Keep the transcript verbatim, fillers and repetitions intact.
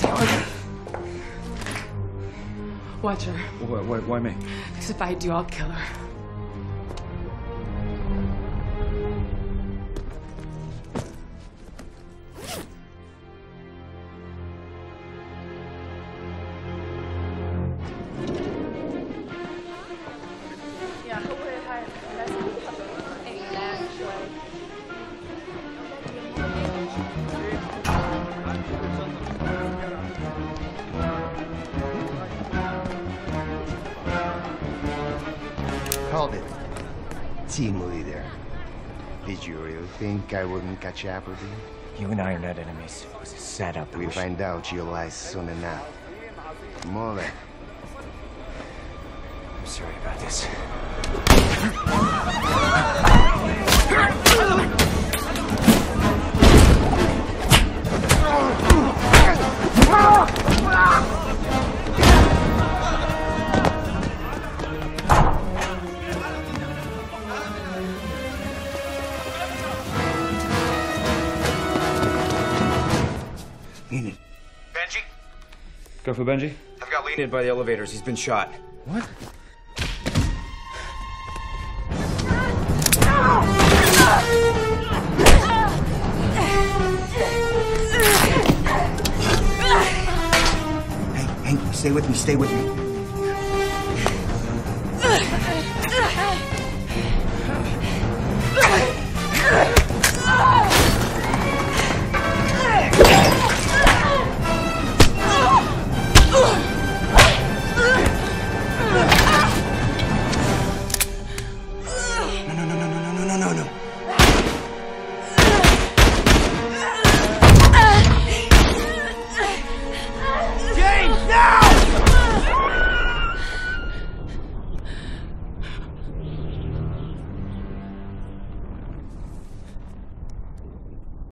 Watch her. Why, why, why me? Because if I do, I'll kill her. Called it. Team leader. Did you really think I wouldn't catch up with you? You and I are not enemies. It was a setup. We'll find out your lies soon enough. Mole. I'm sorry about this. Enid. Benji? Go for Benji? I've got Enid by the elevators. He's been shot. What? Hey, Hank, stay with me, stay with me.